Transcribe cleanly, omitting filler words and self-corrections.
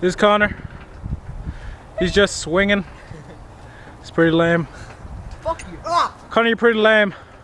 This is Connor. He's just swinging. It's pretty lame. Fuck you. Ah! Connor, you're pretty lame.